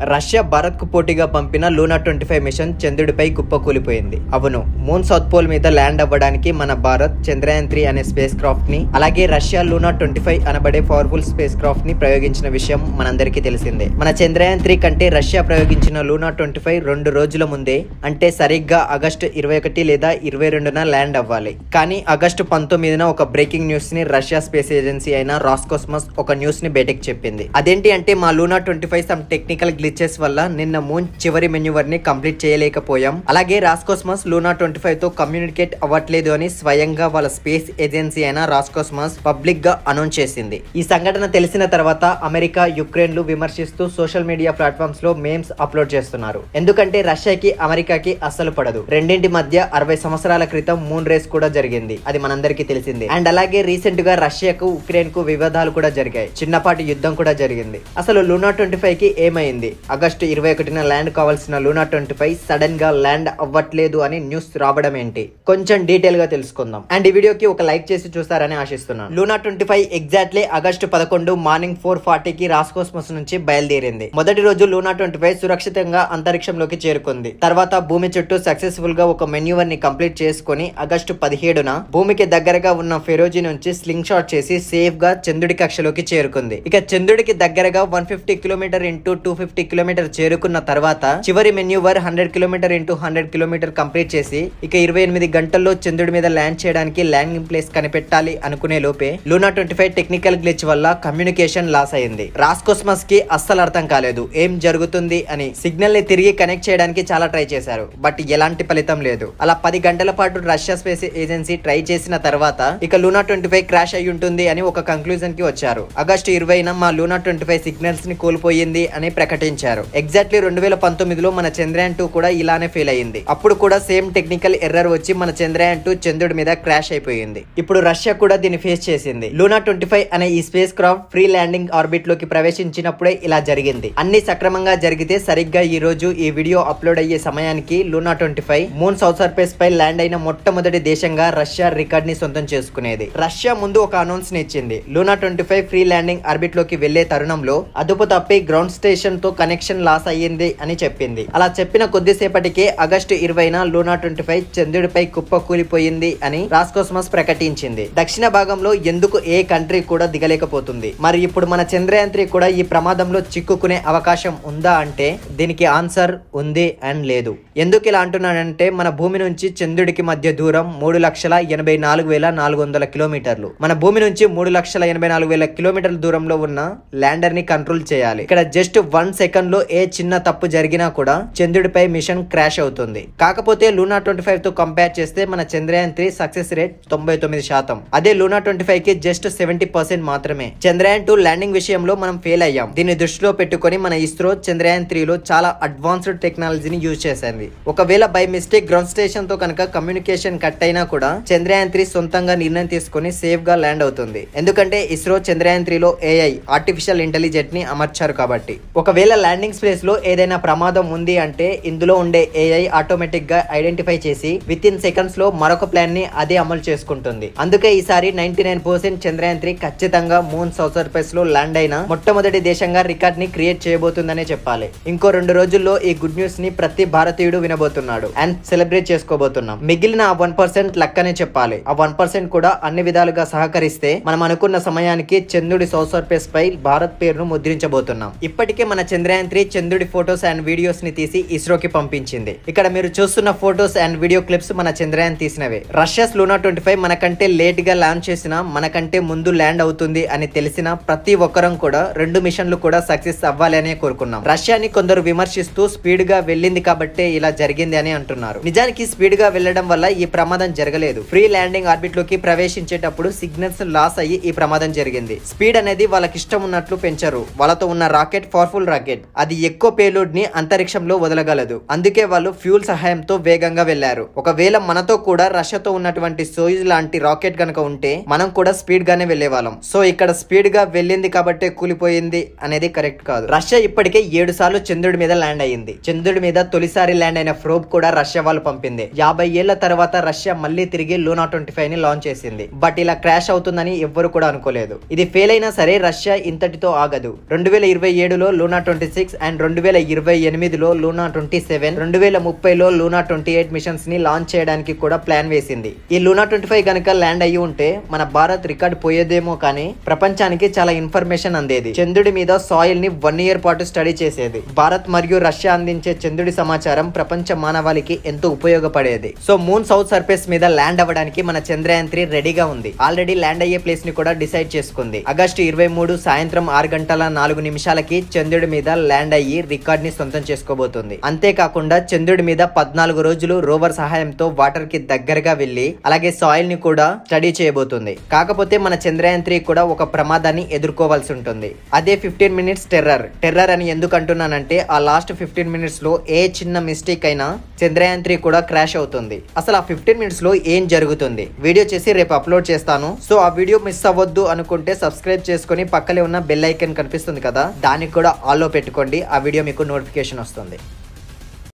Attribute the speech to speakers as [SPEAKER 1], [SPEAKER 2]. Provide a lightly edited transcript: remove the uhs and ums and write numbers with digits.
[SPEAKER 1] Russia Bharat కు పోటీగా పంపిన లూనా 25 మిషన్ చంద్రుడిపై కుప్పకూలిపోయింది. అవును, మూన్ సౌత్ పోల్ మీద ల్యాండ్ అవ్వడానికి మన భారత్ చంద్రయాన్ 3 అనే స్పేస్ క్రాఫ్ట్ ని, అలాగే రష్యా లూనా 25 అనబడే పవర్ఫుల్ స్పేస్ క్రాఫ్ట్ ని ప్రయోగించిన విషయం మనందరికీ తెలిసిందే. మన చంద్రయాన్ 3 కంటే రష్యా ప్రయోగించిన లూనా 25 2 రోజుల ముందే, అంటే సరిగ్గా ఆగస్టు 21 లేదా 22న ల్యాండ్ అవ్వాలి. కానీ ఆగస్టు 19న ఒక బ్రేకింగ్ న్యూస్ ని రష్యా స్పేస్ ఏజెన్సీ అయిన రాస్కోస్మస్ ఒక న్యూస్ ని బయటకు చెప్పింది. అదేంటి అంటే, మా లూనా 25 సమ్ టెక్నికల్ గ్లిచెస్ వల్ల నిన్న మూన్ చివరి మెన్యూవర్ ని కంప్లీట్ చేయలేకపోయాం. అలాగే రాస్కోస్మస్ లూనా 25 తో కమ్యూనికేట్ అవ్వట్లేదు అని స్వయంగా వాళ్ళ స్పేస్ ఏజెన్సీ అయిన రాస్కోస్మస్ పబ్లిక్ గా అనౌన్స్ చేసింది. ఈ సంఘటన తెలిసిన తర్వాత అమెరికా, యుక్రెయిన్లు విమర్శిస్తూ సోషల్ మీడియా ప్లాట్ఫామ్స్ లో మేమ్స్ అప్లోడ్ చేస్తున్నారు. ఎందుకంటే రష్యాకి, అమెరికాకి అస్సలు పడదు. రెండింటి మధ్య 60 సంవత్సరాల క్రితం మూన్ రేస్ కూడా జరిగింది. అది మనందరికీ తెలిసిందే. అండ్ అలాగే రీసెంట్ గా రష్యాకు, ఉక్రెయిన్ కు వివాదాలు కూడా జరిగాయి. చిన్నపాటి యుద్ధం కూడా జరిగింది. అసలు లూనా 25 కి ఏమైంది? ఆగస్టు 21న ల్యాండ్ కావాల్సిన లూనా 25 సడన్ గా ల్యాండ్ అవ్వట్లేదు అని న్యూస్ రావడం ఏంటి? కొంచెం డీటెయిల్ గా తెలుసుకుందాం. అండ్ ఈ వీడియోకి ఒక లైక్ చేసి చూస్తారని ఆశిస్తున్నాను. లూనా 25 ఎగ్జాక్ట్లీ ఆగస్టు 11 మార్నింగ్ 4:40కి రాస్కోస్మస్ నుంచి బయలుదేరింది. మొదటి రోజు లూనా 25 సురక్షితంగా అంతరిక్షంలోకి చేరుకుంది. తర్వాత భూమి చుట్టూ సక్సెస్ఫుల్ గా ఒక మెన్యూవర్ ని కంప్లీట్ చేసుకుని ఆగస్టు 17న భూమికి దగ్గరగా ఉన్న ఫెరోజీ నుంచి స్లింగ్ షాట్ చేసి సేఫ్ గా చంద్రుడి కక్షలోకి చేరుకుంది. ఇక చంద్రుడికి దగ్గరగా 150 కిలోమీటర్ ఇంటూ 250 కిలోమీటర్ చేరుకున్న తర్వాత చివరి manoeuvre 100 kilometre into 100 kilometre complete చేసి ఇక 28 గంటల్లో చంద్రుడి మీద ల్యాండ్ చేయడానికి ల్యాండింగ్ ప్లేస్ కనిపెట్టాలి అనుకునే లోపే లూనా 25 టెక్నికల్ గ్లిచ్ వల్ల కమ్యూనికేషన్ లాస్ అయింది. రాస్కోస్మస్ కి అస్సలు అర్థం కాలేదు ఏం జరుగుతుంది అని. సిగ్నల్ ని తిరిగి కనెక్ట్ చేయడానికి చాలా ట్రై చేశారు, బట్ ఎలాంటి ఫలితం లేదు. అలా 10 గంటల పాటు రష్యా స్పేస్ ఏజెన్సీ ట్రై చేసిన తర్వాత ఇక లూనా 25 క్రాష్ అయి ఉంటుంది అని ఒక కంక్లూజన్ కి వచ్చారు. ఆగస్టు 20న మా లూనా 25 సిగ్నల్స్ ని కోల్పోయింది అని ప్రకటించారు. ఎగ్జాక్ట్లీ 2019లో మన చంద్రయాన్ 2 కూడా ఇలానే ఫెయిల్ అయింది. అప్పుడు కూడా సేమ్ టెక్నికల్ ఎర్రర్ వచ్చి మన చంద్రయాన్ 2 చంద్రుడి మీద క్రాష్ అయిపోయింది. ఇప్పుడు రష్యా కూడా దీన్ని ఫేస్ చేసింది. లూనా 25 అనే ఈ spacecraft free landing orbit లోకి ప్రవేశించినప్పుడే ఇలా జరిగింది. అన్ని సక్రమంగా జరిగితే సరిగ్గా ఈ రోజు ఈ వీడియో అప్లోడ్ అయ్యే సమయానికి లూనా 25 మూన్ సౌత్ సర్ఫేస్ పై ల్యాండ్ అయిన మొట్టమొదటి దేశంగా రష్యా రికార్డ్ ని సొంతం చేసుకునేది. రష్యా ముందు ఒక అనౌన్స్ ని ఇచ్చింది. లూనా 25 ఫ్రీ ల్యాండింగ్ ఆర్బిట్ లోకి వెళ్లే తరుణంలో అదుపు తప్పి గ్రౌండ్ స్టేషన్ తో కనెక్షన్ లాస్ అయ్యింది అని చెప్పింది. అలా చెప్పిన కొద్దిసేపటికే ఆగస్టు 20న లూనా 25 చంద్రుడిపై కుప్ప కూలిపోయింది అని రాస్కోస్మస్ ప్రకటించింది. దక్షిణ భాగంలో ఎందుకు ఏ కంట్రీ కూడా దిగలేకపోతుంది? మరి ఇప్పుడు మన చంద్రయాన్ 3 కూడా ఈ ప్రమాదంలో చిక్కుకునే అవకాశం ఉందా అంటే దీనికి ఆన్సర్ ఉంది అండ్ లేదు. ఎందుకు ఇలా అంటున్నానంటే, మన భూమి నుంచి చంద్రుడికి మధ్య దూరం 3,84,400 కిలోమీటర్లు. మన భూమి నుంచి 3,84,000 కిలోమీటర్ల దూరంలో ఉన్న ల్యాండర్ ని కంట్రోల్ చేయాలి. ఇక్కడ జస్ట్ 1 సెకండ్ లో ఏ చిన్న తప్పు జరిగినా కూడా చంద్రుడిపై మిషన్ క్రాష్ అవుతుంది. కాకపోతే లూనా 25 తో కంపేర్ చేస్తే మన చంద్రయాన్ 3 సక్సెస్ రేట్ 99%. అదే లూనా 25 కి జస్ట్ 70% మాత్రమే. చంద్రయాన్ 2 ల్యాండింగ్ విషయంలో మనం ఫెయిల్ అయ్యాం. దీన్ని దృష్టిలో పెట్టుకుని మన ఇస్రో చంద్రయాన్ 3లో చాలా అడ్వాన్స్డ్ టెక్నాలజీని యూజ్ చేసింది. ఒకవేళ బై మిస్టేక్ గ్రౌండ్ స్టేషన్ తో కనుక కమ్యూనికేషన్ కట్ అయినా కూడా చంద్రయాన్ 3 సొంతంగా నిర్ణయం తీసుకుని సేఫ్ గా ల్యాండ్ అవుతుంది. ఎందుకంటే ఇస్రో చంద్రయాన్ 3లో AI ఆర్టిఫిషియల్ ఇంటెలిజెంట్ ని అమర్చారు కాబట్టి. ఒకవేళ ల్యాండింగ్ స్పేస్ లో ఏదైనా ప్రమాదం ఉంది అంటే ఇందులో ఉండే AI ఆటోమేటిక్ గా ఐడెంటిఫై చేసి విత్ ఇన్ సెకండ్స్ లో మరొక ప్లాన్ ని అదే అమలు చేసుకుంటుంది. అందుకే ఈసారి 99% చంద్రయాన్ 3 ఖచ్చితంగా మూన్ సౌత్ సర్ఫేస్ లో ల్యాండ్ అయిన మొట్టమొదటి దేశంగా రికార్డ్ ని క్రియేట్ చేయబోతుందనే చెప్పాలి. ఇంకో 2 రోజుల్లో ఈ గుడ్ న్యూస్ ని ప్రతి భారతీయుడు వినబోతున్నాడు అండ్ సెలబ్రేట్ చేసుకోబోతున్నాం. మిగిలిన 1% లక్ అనే చెప్పాలి. ఆ 1% కూడా అన్ని విధాలుగా సహకరిస్తే మనం అనుకున్న సమయానికి చంద్రుడి సౌత్ సర్ఫేస్ పై భారత్ పేరును ముద్రించబోతున్నాం. ఇప్పటికే మన చంద్రయాన్ 3 చంద్రుడి ఫోటోస్ అండ్ వీడియోస్ ని తీసి ఇస్రోకి పంపించింది. ఇక్కడ మీరు చూస్తున్న ఫోటోస్ అండ్ వీడియో క్లిప్స్ మన చంద్రయాన్ తీసినవే. రష్యాస్ లూనా 25 మనకంటే లేట్ గా లాంచ్ చేసిన, మనకంటే ముందు ల్యాండ్ అవుతుంది అని తెలిసిన ప్రతి ఒక్కరం కూడా 2 మిషన్లు కూడా సక్సెస్ అవ్వాలి అనే కోరుకున్నాం. రష్యాని కొందరు విమర్శిస్తూ స్పీడ్ గా వెళ్ళింది కాబట్టే ఇలా జరిగింది అని అంటున్నారు. నిజానికి స్పీడ్ గా వెళ్లడం వల్ల ఈ ప్రమాదం జరగలేదు. ఫ్రీ ల్యాండింగ్ ఆర్బిట్ లోకి ప్రవేశించేటప్పుడు సిగ్నల్స్ లాస్ అయ్యి ఈ ప్రమాదం జరిగింది. స్పీడ్ అనేది వాళ్ళకి ఇష్టం ఉన్నట్లు పెంచరు. వాళ్ళతో ఉన్న రాకెట్ పవర్ఫుల్ రాకెట్, అది ఎక్కువ పేలోడ్ ని అంతరిక్షంలో వదలగలదు. అందుకే వాళ్ళు ఫ్యూల్ సహాయంతో వేగంగా వెళ్లారు. ఒకవేళ మనతో కూడా రష్యాతో ఉన్నటువంటి సోయుజ్ లాంటి రాకెట్ గనక ఉంటే మనం కూడా స్పీడ్ గానే వెళ్లేవాళ్ళం. సో ఇక్కడ స్పీడ్ గా వెళ్ళింది కాబట్టి కూలిపోయింది అనేది కరెక్ట్ కాదు. రష్యా ఇప్పటికే 7 సార్లు చంద్రుడి మీద ల్యాండ్ అయ్యింది. చంద్రుడి మీద తొలిసారి ల్యాండ్ అయిన ప్రోబ్ కూడా రష్యా వాళ్ళు పంపింది. 50 ఏళ్ల తర్వాత రష్యా మళ్ళీ తిరిగి లూనా 25 ని లాంచ్ చేసింది. బట్ ఇలా క్రాష్ అవుతుందని ఎవ్వరు కూడా అనుకోలేదు. ఇది ఫెయిల్ అయినా సరే రష్యా ఇంతటితో ఆగదు. 2027లో లూనా 26 2026 అండ్ 2028లో లూనా 27, 2030లో లూనా 28 మిషన్స్ ని లాంచ్ చేయడానికి కూడా ప్లాన్ వేసింది. ఈ లూనా 25 కనుక ల్యాండ్ అయ్యి ఉంటే మన భారత్ రికార్డ్ పోయేదేమో కానీ ప్రపంచానికి చాలా ఇన్ఫర్మేషన్ అందేది. చంద్రుడి మీద సాయిల్ ని 1 year పాటు స్టడీ చేసేది. భారత్ మరియు రష్యా అందించే చంద్రుడి సమాచారం ప్రపంచ మానవాళికి ఎంతో ఉపయోగపడేది. సో మూన్ సౌత్ సర్ఫేస్ మీద ల్యాండ్ అవ్వడానికి మన చంద్రయాన్ 3 రెడీగా ఉంది. ఆల్రెడీ ల్యాండ్ అయ్యే ప్లేస్ ని కూడా డిసైడ్ చేసుకుంది. ఆగస్టు 23 సాయంత్రం 6:04 చంద్రుడి మీద ల్యాండ్ అయ్యి రికార్డ్ ని సొంతం చేసుకోబోతుంది. అంతేకాకుండా చంద్రుడి మీద 14 రోజులు రోవర్ సహాయంతో వాటర్ కి దగ్గరగా వెళ్లి అలాగే సాయిల్ ని కూడా స్టడీ చేయబోతుంది. కాకపోతే మన చంద్రయాన్ 3 కూడా ఒక ప్రమాదాన్ని ఎదుర్కోవాల్సి ఉంటుంది. అదే 15 minutes టెర్రర్ అని ఎందుకు అంటున్నానంటే ఆ లాస్ట్ 15 minutes లో ఏ చిన్న మిస్టేక్ అయినా చంద్రయాన్ 3 కూడా క్రాష్ అవుతుంది. అసలు ఆ 15 minutes లో ఏం జరుగుతుంది వీడియో చేసి రేపు అప్లోడ్ చేస్తాను. సో ఆ వీడియో మిస్ అవ్వద్దు అనుకుంటే సబ్స్క్రైబ్ చేసుకుని పక్కనే ఉన్న బెల్ ఐకాన్ కనిపిస్తుంది కదా, దానికి కూడా ఆల్లో పెట్టుకోండి. ఆ వీడియో మీకు నోటిఫికేషన్ వస్తుంది.